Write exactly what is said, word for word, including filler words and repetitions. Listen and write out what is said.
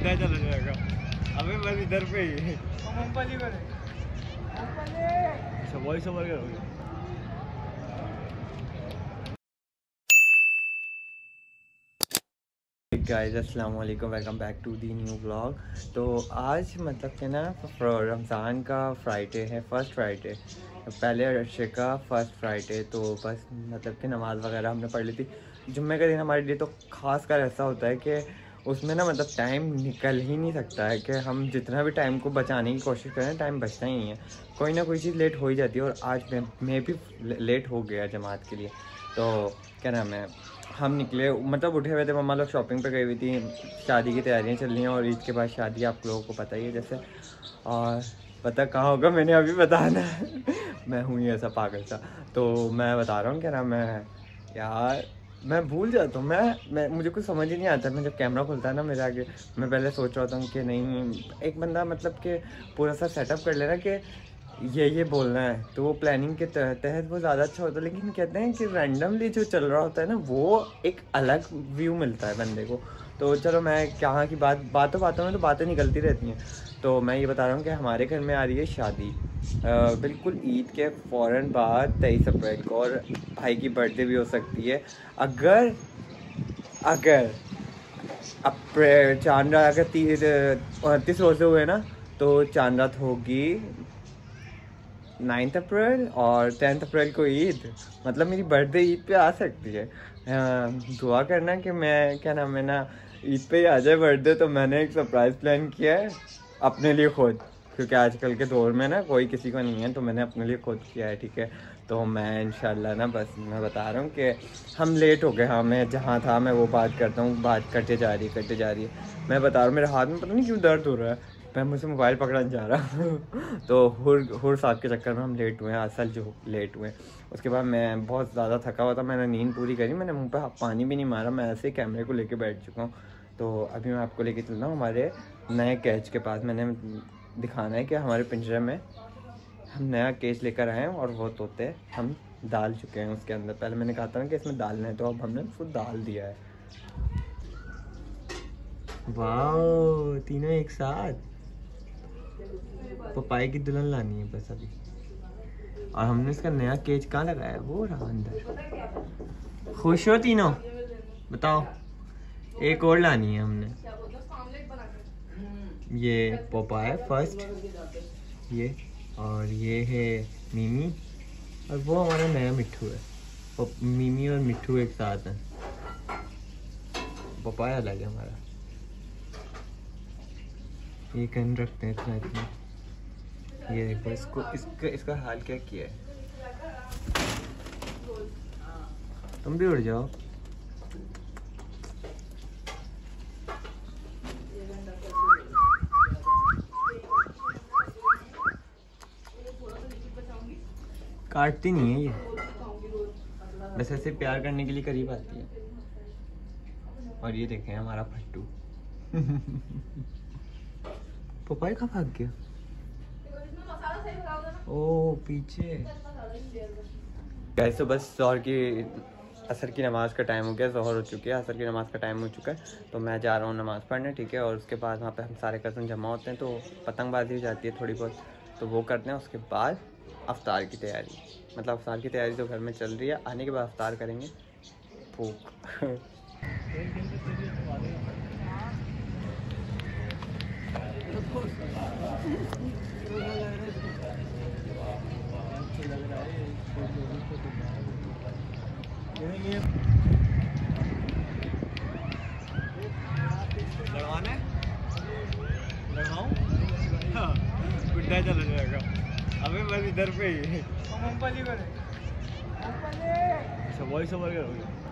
बुढ़ा चला जाएगा। अबे बस इधर पे ही मूंगफली करे अच्छा वॉइस ओवर करोगे। गाइस अस्सलाम वालेकुम, welcome back to the new vlog. तो आज मतलब कि ना रमज़ान का फ्राइडे है, फर्स्ट फ्राइडे, पहले अर्शे का फर्स्ट फ्राइडे। तो बस मतलब कि नमाज़ वगैरह हमने पढ़ ली थी। जुम्मे का दिन हमारे लिए तो ख़ास कर ऐसा होता है कि उसमें ना मतलब टाइम निकल ही नहीं सकता है कि हम जितना भी टाइम को बचाने की कोशिश करें टाइम बचता ही नहीं है, कोई ना कोई चीज़ लेट हो ही जाती है। और आज मैं मैं भी लेट हो गया जमात के लिए। तो क्या नाम है, हम निकले मतलब उठे हुए थे, मम्मा लोग शॉपिंग पे गई हुई थी, शादी की तैयारियां चल रही हैं और ईद के बाद शादी आप लोगों को पता ही है जैसे। और पता कहाँ होगा मैंने अभी बताना है मैं हूँ ही ऐसा पागल सा। तो मैं बता रहा हूँ क्या नाम है यार, मैं भूल जाता हूँ, मैं मैं मुझे कुछ समझ ही नहीं आता। मैं जब कैमरा खुलता है ना मेरे आगे, मैं पहले सोच रहा था कि नहीं एक बंदा मतलब कि पूरा सा सेटअप कर लेना कि ये ये बोलना है, तो वो प्लानिंग के तहत वो ज़्यादा अच्छा होता है। लेकिन कहते हैं कि रैंडमली जो चल रहा होता है ना वो एक अलग व्यू मिलता है बंदे को। तो चलो मैं कहाँ की बात बातों बातों में तो बातें निकलती रहती हैं। तो मैं ये बता रहा हूँ कि हमारे घर में आ रही है शादी बिल्कुल ईद के फ़ौरन बाद तेईस अप्रैल को, और भाई की बर्थडे भी हो सकती है। अगर अगर अप्रैल चांद रात अगर तीस उनतीस रोज़े हुए ना तो चांद रात होगी नाइन्थ अप्रैल, और टेंथ अप्रैल को ईद। मतलब मेरी बर्थडे ईद पे आ सकती है। दुआ करना कि मैं क्या नाम है ना ईद पे ही आ जाए बर्थडे। तो मैंने एक सरप्राइज़ प्लान किया है अपने लिए खुद, क्योंकि आजकल के दौर में ना कोई किसी को नहीं है, तो मैंने अपने लिए खुद किया है। ठीक है, तो मैं इंशाल्लाह ना बस मैं बता रहा हूँ कि हम लेट हो गए। हाँ मैं जहाँ था मैं वो बात करता हूँ, बात करते जा रही है करते जा रही है मैं बता रहा हूँ मेरे हाथ में पता नहीं क्यों दर्द हो रहा है, मैं मुझसे मोबाइल पकड़ना चाह रहा तो हुर हुर साहब के चक्कर में हम लेट हुए हैं, असल जो लेट हुए हैं। उसके बाद मैं बहुत ज़्यादा थका हुआ था, मैंने नींद पूरी करी, मैंने मुंह पे पानी भी नहीं मारा, मैं ऐसे ही कैमरे को लेके बैठ चुका हूँ। तो अभी मैं आपको लेके चल रहा हूँ हमारे नए कैच के पास। मैंने दिखाना है कि हमारे पिंजरे में हम नया केज लेकर आए हैं और वो तोते हम डाल चुके हैं उसके अंदर। पहले मैंने कहा था ना कि इसमें डालना है, तो अब हमने उसको डाल दिया है। वाह तीनों एक साथ। पपाई की दुल्हन लानी है बस अभी। और हमने इसका नया केज कहाँ लगाया है, वो रहा अंदर। खुश हो तीनों, बताओ। एक और लानी है हमने। ये पपाया फर्स्ट, ये और ये है मिमी, और वो हमारा नया मिट्ठू है। मिमी और मिट्ठू एक साथ हैं, पपाया अलग है हमारा। ये कन रखते हैं इतना इतना। ये देखो इसको, इसका इसका हाल क्या किया है। तुम भी उड़ जाओ। काटती नहीं है ये, बस ऐसे प्यार करने के लिए करीब आती है। और ये देखें हमारा फट्टू पपाई कहाँ भाग गया, ओ पीछे। कैसे बस जोहर की असर की नमाज़ का टाइम हो गया, जोहर हो चुकी है, असर की नमाज़ का टाइम हो चुका है। तो मैं जा रहा हूँ नमाज़ पढ़ने, ठीक है। और उसके बाद वहाँ पे हम सारे कज़न जमा होते हैं, तो पतंगबाजी हो जाती है थोड़ी बहुत, तो वो करते हैं। उसके बाद अफ्तार की तैयारी, मतलब अफ्तार की तैयारी तो घर में चल रही है, आने के बाद अफ्तार करेंगे भूख लड़वाना है, लड़वाऊं बुढ़ा चला जाएगा। अबे बस इधर पे ही मूंगफली करे अच्छा वॉइस ओवर करोगे।